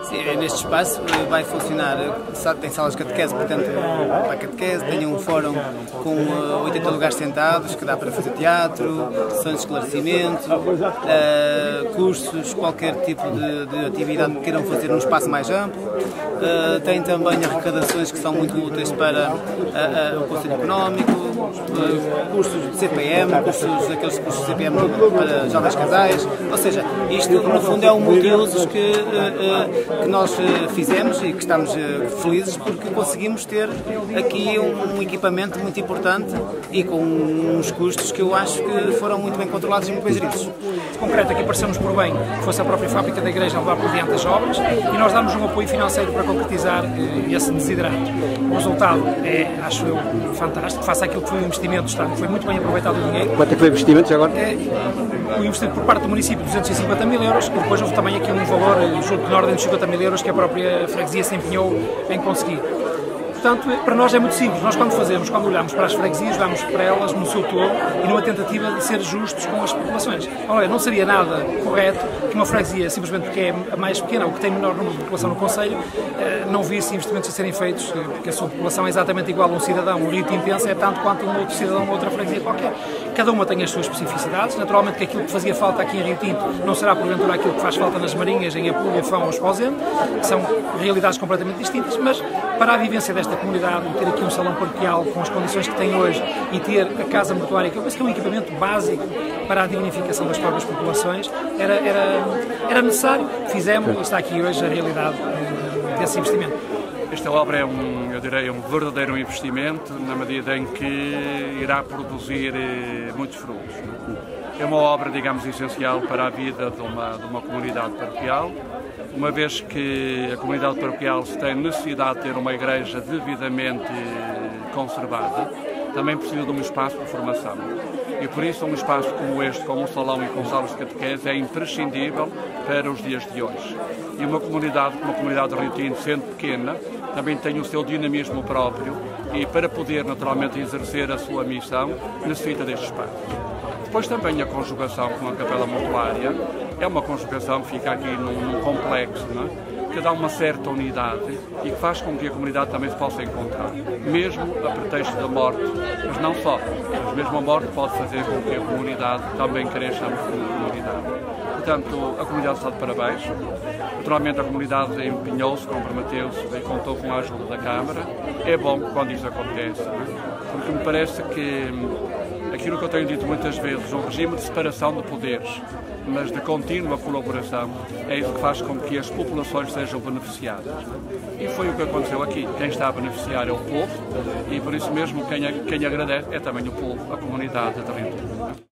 Sim, neste espaço vai funcionar, tem salas de catequese, portanto, para a catequese, tem um fórum com 80 lugares sentados, que dá para fazer teatro, sessões de esclarecimento, cursos, qualquer tipo de atividade que queiram fazer num espaço mais amplo. Tem também arrecadações que são muito úteis para o Conselho Económico, cursos de CPM, aqueles cursos de CPM para jovens casais, ou seja, isto no fundo é um multiusos que nós fizemos e que estamos felizes porque conseguimos ter aqui um equipamento muito importante e com uns custos que eu acho que foram muito bem controlados e muito bem geridos. De concreto, aqui parecemos por bem que fosse a própria fábrica da Igreja a levar por diante as obras e nós damos um apoio financeiro para concretizar esse desiderato. O resultado é, acho eu, fantástico, face àquilo que foi o investimento, foi muito bem aproveitado o dinheiro. Quanto é que foi o investimento agora? O investimento por parte do município, 250 mil euros, e depois houve também aqui um valor, julgo que na ordem de 50 mil euros, que a própria freguesia se empenhou em conseguir. Portanto, para nós é muito simples. Nós quando olhamos para as freguesias, olhamos para elas no seu todo e numa tentativa de ser justos com as populações. Olha, não seria nada correto que uma freguesia, simplesmente porque é a mais pequena ou que tem menor número de população no Conselho, não visse investimentos a serem feitos, porque a sua população é exatamente igual a um cidadão. O Rio Tintense é tanto quanto um outro cidadão ou outra freguesia qualquer. Cada uma tem as suas especificidades. Naturalmente que aquilo que fazia falta aqui em Rio Tinto não será porventura aquilo que faz falta nas Marinhas, em Apulha, Fão ou Esposende, que são realidades completamente distintas, mas para a vivência desta comunidade, ter aqui um salão paroquial com as condições que tem hoje e ter a casa mortuária, que eu penso que é um equipamento básico para a dignificação das próprias populações, era necessário. Fizemos e está aqui hoje a realidade desse investimento. Esta obra é eu direi, um verdadeiro investimento, na medida em que irá produzir muitos frutos. É uma obra, digamos, essencial para a vida de uma comunidade paroquial, uma vez que a comunidade paroquial tem necessidade de ter uma igreja devidamente conservada, também precisa de um espaço de formação. E por isso um espaço como este, com um salão e com salas de catequese, é imprescindível para os dias de hoje. E uma comunidade como a comunidade de Rio Tinto, sendo pequena, também tem o seu dinamismo próprio e para poder naturalmente exercer a sua missão, necessita deste espaço. Depois também a conjugação com a capela mortuária é uma conjugação que fica aqui num complexo, não é? Que dá uma certa unidade e que faz com que a comunidade também se possa encontrar, mesmo a pretexto da morte, mas não só, mas mesmo a morte pode fazer com que a comunidade também cresça como comunidade. Portanto, a comunidade está de parabéns. Naturalmente a comunidade empenhou-se, comprometeu-se e contou com a ajuda da Câmara. É bom quando isso acontece, não é? Porque me parece que aquilo que eu tenho dito muitas vezes, um regime de separação de poderes, mas de contínua colaboração, é isso que faz com que as populações sejam beneficiadas. E foi o que aconteceu aqui. Quem está a beneficiar é o povo e por isso mesmo quem agradece é também o povo, a comunidade de Rio Tinto.